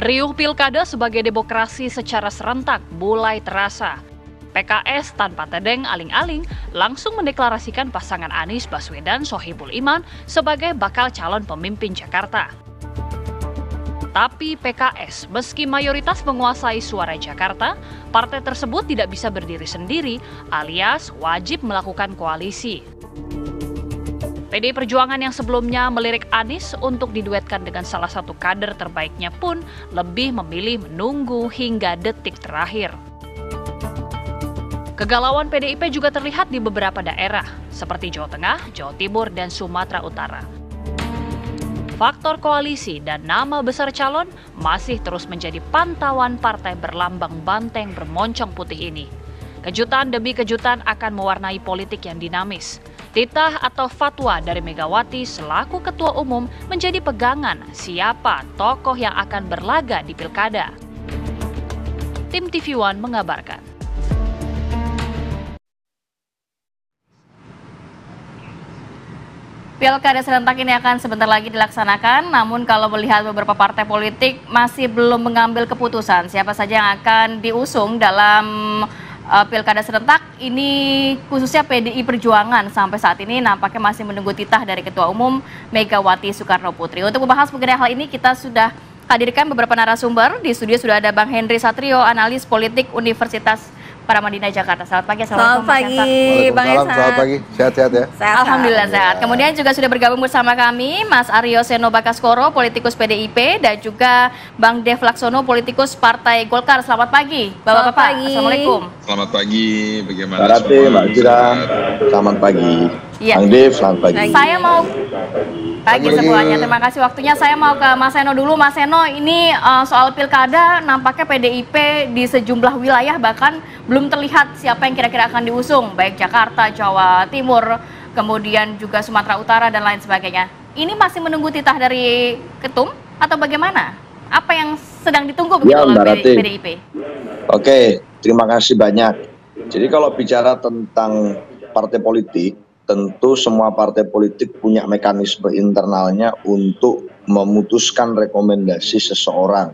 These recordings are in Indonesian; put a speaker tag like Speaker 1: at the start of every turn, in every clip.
Speaker 1: Riuh pilkada sebagai demokrasi secara serentak mulai terasa. PKS tanpa tedeng aling-aling langsung mendeklarasikan pasangan Anies Baswedan Sohibul Iman sebagai bakal calon pemimpin Jakarta. Tapi PKS, meski mayoritas menguasai suara Jakarta, partai tersebut tidak bisa berdiri sendiri alias wajib melakukan koalisi. PDI Perjuangan yang sebelumnya melirik Anies untuk diduetkan dengan salah satu kader terbaiknya pun lebih memilih menunggu hingga detik terakhir. Kegalauan PDIP juga terlihat di beberapa daerah, seperti Jawa Tengah, Jawa Timur, dan Sumatera Utara. Faktor koalisi dan nama besar calon masih terus menjadi pantauan partai berlambang banteng bermoncong putih ini. Kejutan demi kejutan akan mewarnai politik yang dinamis. Titah atau fatwa dari Megawati selaku Ketua Umum menjadi pegangan siapa tokoh yang akan berlaga di pilkada. Tim TV One mengabarkan.
Speaker 2: Pilkada serentak ini akan sebentar lagi dilaksanakan, namun kalau melihat beberapa partai politik masih belum mengambil keputusan siapa saja yang akan diusung dalam Pilkada serentak ini, khususnya PDI Perjuangan sampai saat ini nampaknya masih menunggu titah dari Ketua Umum Megawati Soekarno Putri. Untuk membahas mengenai hal ini kita sudah hadirkan beberapa narasumber. Di studio sudah ada Bang Henry Satrio, analis politik Universitas Paramadina Jakarta. Selamat pagi.
Speaker 3: Selamat pagi, Bang Esan. Selamat pagi, sehat-sehat ya?
Speaker 2: Sehat. Alhamdulillah sehat. Kemudian juga sudah bergabung bersama kami Mas Aryo Seno Bagaskoro, politikus PDIP, dan juga Bang Dev Laksono, politikus Partai Golkar. Selamat pagi, Bapak-Bapak. Assalamualaikum.
Speaker 4: Selamat pagi, bagaimana
Speaker 3: Mbak Jira, selamat pagi.
Speaker 2: Ya.
Speaker 3: Bang Dev, selamat pagi.
Speaker 2: Saya mau pagi semuanya. Terima kasih waktunya. Saya mau ke Mas Seno dulu. Mas Seno, ini soal pilkada nampaknya PDIP di sejumlah wilayah bahkan belum terlihat siapa yang kira-kira akan diusung, baik Jakarta, Jawa Timur, kemudian juga Sumatera Utara dan lain sebagainya. Ini masih menunggu titah dari Ketum atau bagaimana? Apa yang sedang ditunggu begitu oleh PDIP?
Speaker 3: Oke, terima kasih banyak. Jadi kalau bicara tentang partai politik, tentu semua partai politik punya mekanisme internalnya untuk memutuskan rekomendasi seseorang.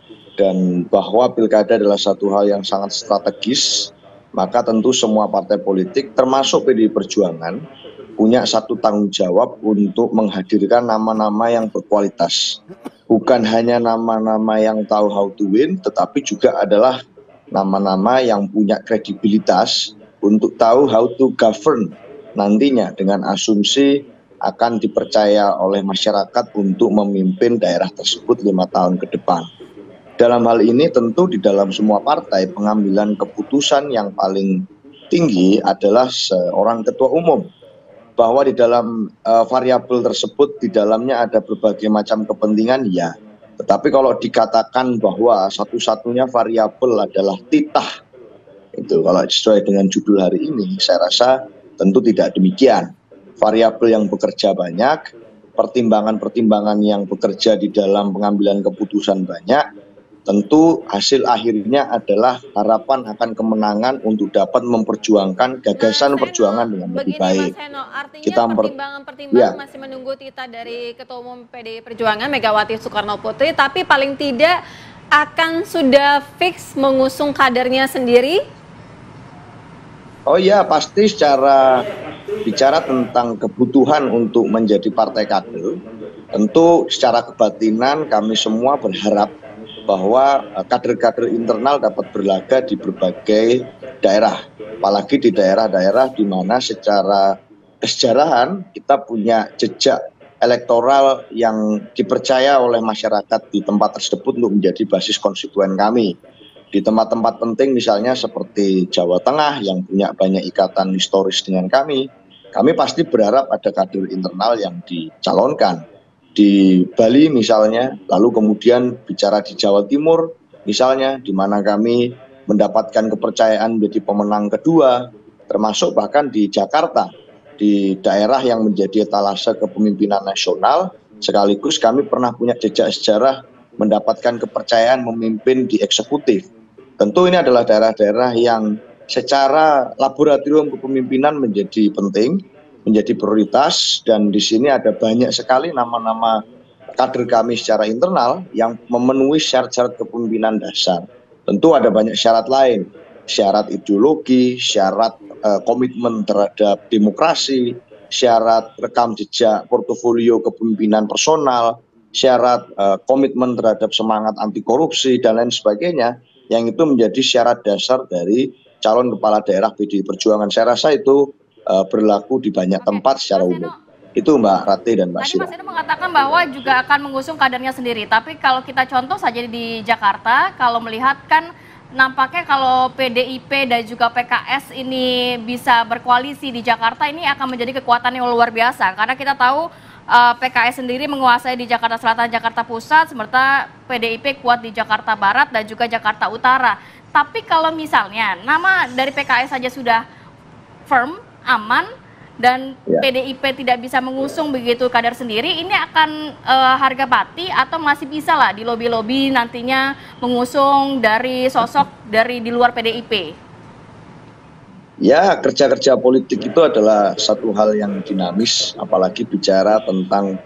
Speaker 3: Dan bahwa pilkada adalah satu hal yang sangat strategis, maka tentu semua partai politik termasuk PDI Perjuangan punya satu tanggung jawab untuk menghadirkan nama-nama yang berkualitas. Bukan hanya nama-nama yang tahu how to win, tetapi juga adalah nama-nama yang punya kredibilitas untuk tahu how to govern nantinya dengan asumsi akan dipercaya oleh masyarakat untuk memimpin daerah tersebut 5 tahun ke depan. Dalam hal ini tentu di dalam semua partai pengambilan keputusan yang paling tinggi adalah seorang ketua umum. Bahwa di dalam variabel tersebut di dalamnya ada berbagai macam kepentingan, ya. Tetapi kalau dikatakan bahwa satu-satunya variabel adalah titah, itu kalau sesuai dengan judul hari ini, saya rasa tentu tidak demikian. Variabel yang bekerja banyak, pertimbangan-pertimbangan yang bekerja di dalam pengambilan keputusan banyak, tentu hasil akhirnya adalah harapan akan kemenangan untuk dapat memperjuangkan gagasan perjuangan dengan lebih baik.
Speaker 5: Mas Heno, artinya pertimbangan-pertimbangan masih menunggu titah dari Ketua Umum PDI Perjuangan Megawati Soekarno Putri, tapi paling tidak akan sudah fix mengusung kadernya sendiri?
Speaker 3: Oh iya, pasti secara bicara tentang kebutuhan untuk menjadi partai kader, tentu secara kebatinan kami semua berharap bahwa kader-kader internal dapat berlaga di berbagai daerah, apalagi di daerah-daerah di mana secara kesejarahan kita punya jejak elektoral yang dipercaya oleh masyarakat di tempat tersebut untuk menjadi basis konstituen kami. Di tempat-tempat penting misalnya seperti Jawa Tengah yang punya banyak ikatan historis dengan kami pasti berharap ada kader internal yang dicalonkan. Di Bali misalnya, lalu kemudian bicara di Jawa Timur misalnya, di mana kami mendapatkan kepercayaan menjadi pemenang kedua, termasuk bahkan di Jakarta, di daerah yang menjadi etalase kepemimpinan nasional, sekaligus kami pernah punya jejak sejarah mendapatkan kepercayaan memimpin di eksekutif. Tentu ini adalah daerah-daerah yang secara laboratorium kepemimpinan menjadi penting, menjadi prioritas, dan di sini ada banyak sekali nama-nama kader kami secara internal yang memenuhi syarat-syarat kepemimpinan dasar. Tentu ada banyak syarat lain, syarat ideologi, syarat komitmen terhadap demokrasi, syarat rekam jejak portofolio kepemimpinan personal, syarat komitmen terhadap semangat anti korupsi dan lain sebagainya, yang itu menjadi syarat dasar dari calon kepala daerah PDI Perjuangan. Saya rasa itu berlaku di banyak tempat secara umum. Itu Mbak Rati dan Mbak Sira.
Speaker 2: Tadi Mas Eno mengatakan bahwa juga akan mengusung kadernya sendiri. Tapi kalau kita contoh saja di Jakarta, kalau melihat kan nampaknya kalau PDIP dan juga PKS ini bisa berkoalisi di Jakarta, ini akan menjadi kekuatan yang luar biasa. Karena kita tahu PKS sendiri menguasai di Jakarta Selatan, Jakarta Pusat, sementara PDIP kuat di Jakarta Barat dan juga Jakarta Utara. Tapi kalau misalnya nama dari PKS saja sudah firm, aman, dan PDIP tidak bisa mengusung begitu kader sendiri, ini akan harga mati atau masih bisa lah di lobi-lobi nantinya mengusung dari sosok dari di luar PDIP?
Speaker 3: Ya, kerja-kerja politik itu adalah satu hal yang dinamis, apalagi bicara tentang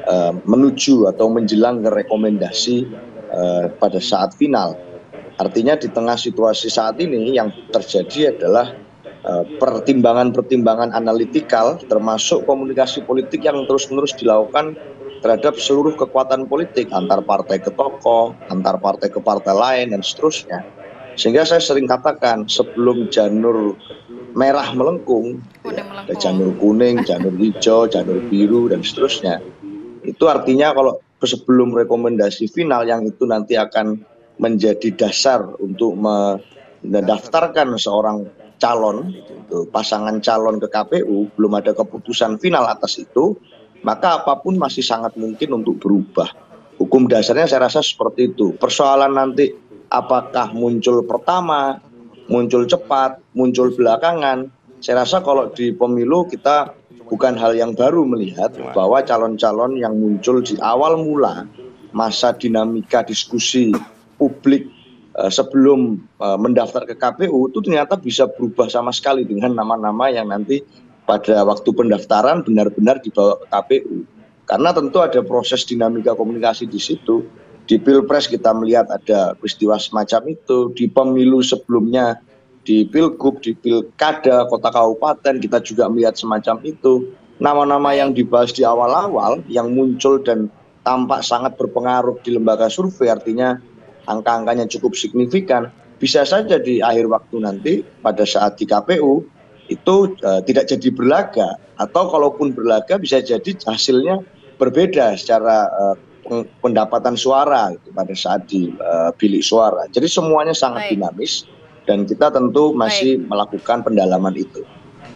Speaker 3: menuju atau menjelang ke rekomendasi pada saat final. Artinya di tengah situasi saat ini yang terjadi adalah pertimbangan-pertimbangan analitikal termasuk komunikasi politik yang terus-menerus dilakukan terhadap seluruh kekuatan politik antar partai ke tokoh, antar partai ke partai lain dan seterusnya. Sehingga saya sering katakan sebelum janur merah melengkung, ada janur kuning, janur hijau, janur biru dan seterusnya. Itu artinya kalau sebelum rekomendasi final yang itu nanti akan menjadi dasar untuk mendaftarkan seorang calon, pasangan calon ke KPU, belum ada keputusan final atas itu, maka apapun masih sangat mungkin untuk berubah. Hukum dasarnya saya rasa seperti itu. Persoalan nanti apakah muncul pertama, muncul cepat, muncul belakangan, saya rasa kalau di pemilu kita bukan hal yang baru melihat bahwa calon-calon yang muncul di awal mula masa dinamika diskusi publik sebelum mendaftar ke KPU itu ternyata bisa berubah sama sekali dengan nama-nama yang nanti pada waktu pendaftaran benar-benar dibawa ke KPU. Karena tentu ada proses dinamika komunikasi di situ. Di Pilpres kita melihat ada peristiwa semacam itu, di pemilu sebelumnya, di Pilgub, di Pilkada, kota kabupaten kita juga melihat semacam itu. Nama-nama yang dibahas di awal-awal yang muncul dan tampak sangat berpengaruh di lembaga survei, artinya angka-angkanya cukup signifikan, bisa saja di akhir waktu nanti pada saat di KPU itu tidak jadi berlaga, atau kalaupun berlaga bisa jadi hasilnya berbeda secara pendapatan suara gitu, pada saat di bilik suara. Jadi semuanya sangat dinamis dan kita tentu masih melakukan pendalaman itu.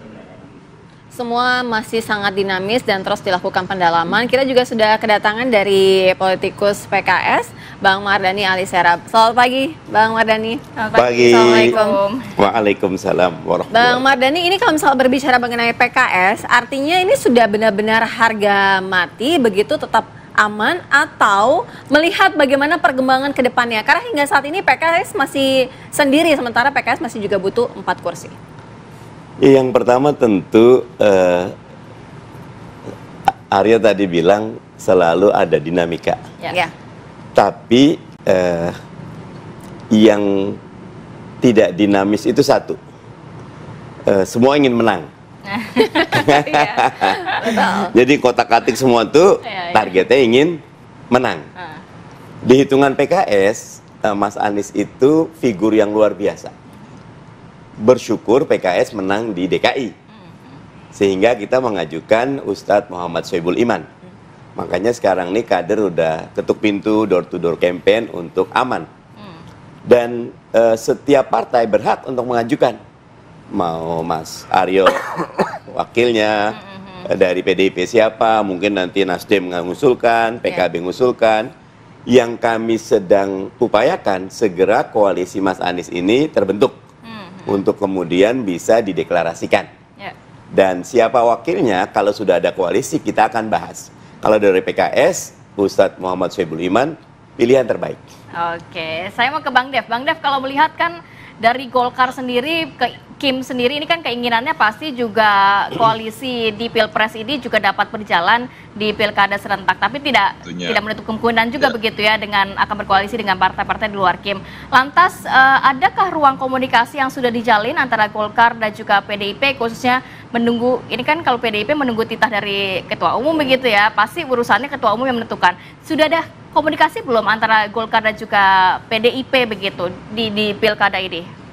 Speaker 5: Semua masih sangat dinamis dan terus dilakukan pendalaman. Kita juga sudah kedatangan dari politikus PKS, Bang Mardhani Alisera. Selamat pagi, Bang Mardhani.
Speaker 6: Selamat pagi.
Speaker 5: Assalamualaikum.
Speaker 6: Waalaikumsalam warahmatullahi
Speaker 5: Bang Mardhani, ini kalau misalnya berbicara mengenai PKS, artinya ini sudah benar-benar harga mati, begitu tetap aman, atau melihat bagaimana perkembangan ke depannya? Karena hingga saat ini PKS masih sendiri, sementara PKS masih juga butuh 4 kursi.
Speaker 6: Yang pertama tentu Arya tadi bilang selalu ada dinamika.
Speaker 5: Ya.
Speaker 6: Tapi yang tidak dinamis itu satu, semua ingin menang. Jadi kotak-katik semua tuh targetnya ingin menang. Di hitungan PKS, Mas Anies itu figur yang luar biasa. Bersyukur PKS menang di DKI, sehingga kita mengajukan Ustadz Muhammad Soebul Iman. Makanya sekarang nih kader udah ketuk pintu, door to door campaign untuk aman. Dan setiap partai berhak untuk mengajukan. Mau Mas Aryo wakilnya, dari PDIP siapa, mungkin nanti Nasdem mengusulkan, PKB mengusulkan. Yang kami sedang upayakan segera koalisi Mas Anies ini terbentuk untuk kemudian bisa dideklarasikan. Dan siapa wakilnya, kalau sudah ada koalisi kita akan bahas. Kalau dari PKS, Ustadz Muhammad Soebul Iman, pilihan terbaik.
Speaker 2: Oke, saya mau ke Bang Dev. Bang Dev, kalau melihat kan dari Golkar sendiri ke Kim sendiri ini kan keinginannya pasti juga koalisi di Pilpres ini juga dapat berjalan di Pilkada serentak, tapi tidak menutup kemungkinan juga begitu ya dengan akan berkoalisi dengan partai-partai di luar Kim. Lantas adakah ruang komunikasi yang sudah dijalin antara Golkar dan juga PDIP, khususnya menunggu, ini kan kalau PDIP menunggu titah dari ketua umum begitu ya, pasti urusannya ketua umum yang menentukan. Sudah ada komunikasi belum antara Golkar dan juga PDIP begitu di Pilkada ini?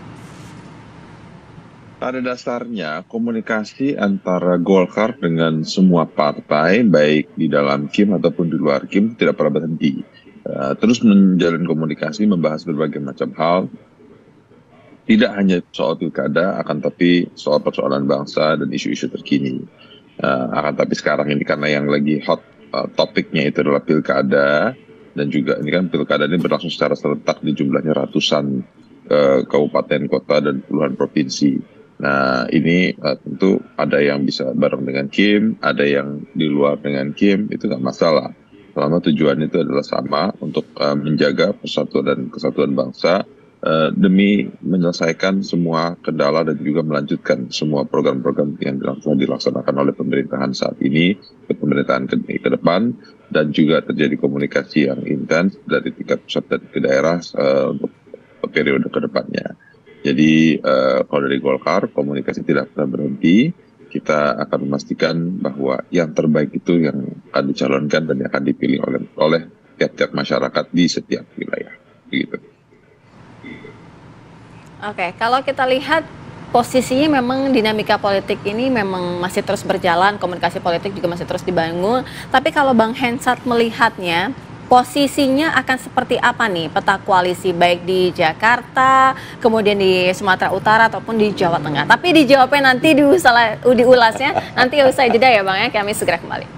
Speaker 4: Pada dasarnya komunikasi antara Golkar dengan semua partai, baik di dalam Kim ataupun di luar Kim, tidak pernah berhenti. Terus menjalin komunikasi, membahas berbagai macam hal, tidak hanya soal pilkada, akan tapi soal persoalan bangsa dan isu-isu terkini. Akan tapi sekarang ini karena yang lagi hot topiknya itu adalah pilkada, dan juga ini kan pilkada ini berlangsung secara serentak di jumlahnya ratusan kabupaten, kota, dan puluhan provinsi. Nah ini tentu ada yang bisa bareng dengan Kim, ada yang di luar dengan Kim, itu nggak masalah. Selama tujuan itu adalah sama untuk menjaga persatuan dan kesatuan bangsa demi menyelesaikan semua kendala dan juga melanjutkan semua program-program yang telah dilaksanakan oleh pemerintahan saat ini ke pemerintahan ke depan, dan juga terjadi komunikasi yang intens dari tingkat pusat dan ke daerah untuk periode ke depannya. Jadi kalau dari Golkar, komunikasi tidak pernah berhenti. Kita akan memastikan bahwa yang terbaik itu yang akan dicalonkan dan yang akan dipilih oleh tiap-tiap masyarakat di setiap wilayah. Begitu.
Speaker 5: Oke, kalau kita lihat posisinya memang dinamika politik ini memang masih terus berjalan, komunikasi politik juga masih terus dibangun. Tapi kalau Bang Hensat melihatnya, posisinya akan seperti apa nih peta koalisi baik di Jakarta, kemudian di Sumatera Utara ataupun di Jawa Tengah. Tapi dijawabnya nanti diulasnya nanti usai jeda ya Bang ya, kami segera kembali.